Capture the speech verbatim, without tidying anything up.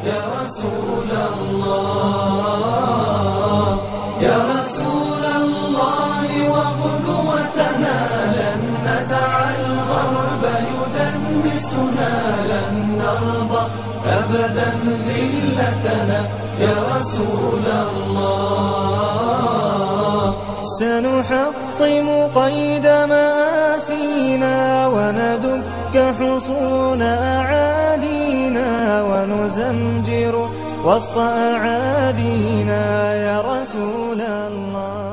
يا رسول الله يا رسول الله وقدوتنا لن ندع الغرب يدنسنا لن نرضى أبدا ذلتنا يا رسول الله سنحطم قيد مآسينا وندك حصون أعادينا ونزمجر وسط أعادينا يا رسول الله